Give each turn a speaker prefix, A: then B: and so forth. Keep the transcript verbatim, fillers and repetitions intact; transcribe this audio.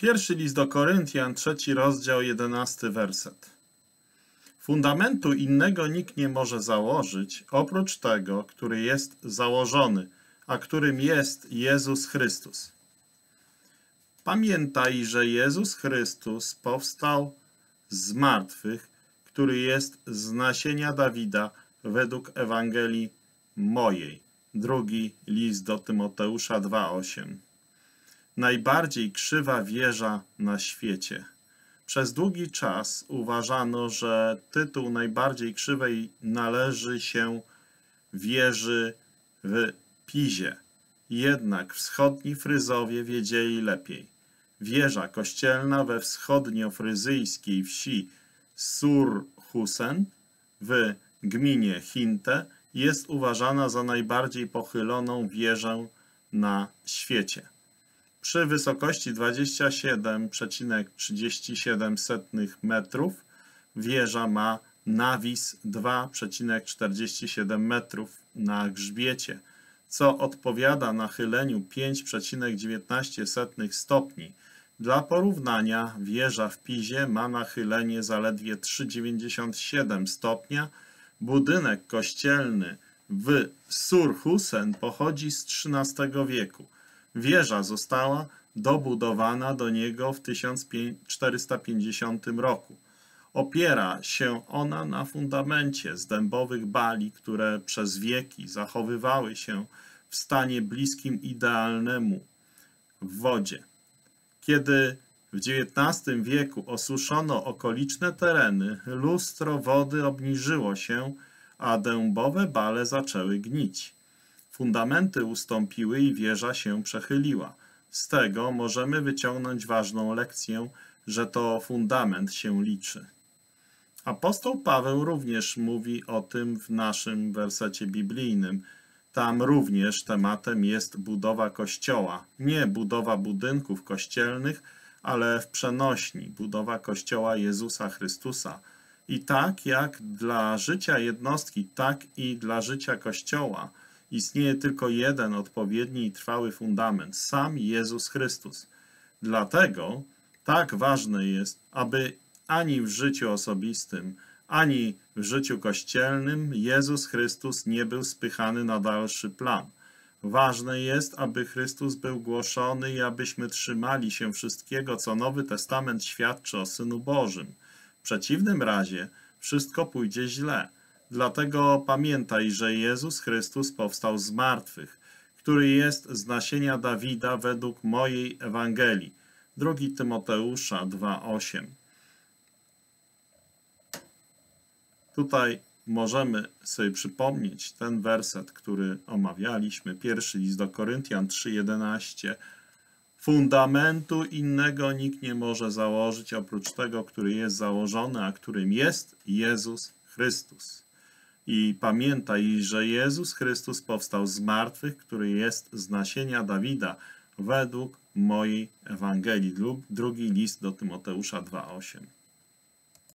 A: Pierwszy list do Koryntian, trzeci rozdział, jedenasty werset. Fundamentu innego nikt nie może założyć, oprócz tego, który jest założony, a którym jest Jezus Chrystus. Pamiętaj, że Jezus Chrystus powstał z martwych, który jest z nasienia Dawida według Ewangelii mojej. Drugi list do Tymoteusza dwa osiem. Najbardziej krzywa wieża na świecie. Przez długi czas uważano, że tytuł najbardziej krzywej należy się wieży w Pizie. Jednak wschodni Fryzowie wiedzieli lepiej. Wieża kościelna we wschodniofryzyjskiej wsi Surhusen w gminie Hinte jest uważana za najbardziej pochyloną wieżę na świecie. Przy wysokości dwadzieścia siedem przecinek trzydzieści siedem metrów wieża ma nawis dwa przecinek czterdzieści siedem metrów na grzbiecie, co odpowiada nachyleniu pięć przecinek dziewiętnaście stopni. Dla porównania wieża w Pizie ma nachylenie zaledwie trzy przecinek dziewięćdziesiąt siedem stopnia. Budynek kościelny w Surhusen pochodzi z trzynastego wieku. Wieża została dobudowana do niego w tysiąc czterysta pięćdziesiątym roku. Opiera się ona na fundamencie z dębowych bali, które przez wieki zachowywały się w stanie bliskim idealnemu w wodzie. Kiedy w dziewiętnastym wieku osuszono okoliczne tereny, lustro wody obniżyło się, a dębowe bale zaczęły gnić. Fundamenty ustąpiły i wieża się przechyliła. Z tego możemy wyciągnąć ważną lekcję, że to fundament się liczy. Apostoł Paweł również mówi o tym w naszym wersecie biblijnym. Tam również tematem jest budowa Kościoła. Nie budowa budynków kościelnych, ale w przenośni budowa Kościoła Jezusa Chrystusa. I tak jak dla życia jednostki, tak i dla życia Kościoła istnieje tylko jeden odpowiedni i trwały fundament, sam Jezus Chrystus. Dlatego tak ważne jest, aby ani w życiu osobistym, ani w życiu kościelnym Jezus Chrystus nie był spychany na dalszy plan. Ważne jest, aby Chrystus był głoszony i abyśmy trzymali się wszystkiego, co Nowy Testament świadczy o Synu Bożym. W przeciwnym razie wszystko pójdzie źle. Dlatego pamiętaj, że Jezus Chrystus powstał z martwych, który jest z nasienia Dawida według mojej Ewangelii. Drugi Tymoteusza dwa osiem. Tutaj możemy sobie przypomnieć ten werset, który omawialiśmy. Pierwszy list do Koryntian trzy jedenaście. Fundamentu innego nikt nie może założyć oprócz tego, który jest założony, a którym jest Jezus Chrystus. I pamiętaj, że Jezus Chrystus powstał z martwych, który jest z nasienia Dawida według mojej Ewangelii. Drugi list do Tymoteusza dwa osiem.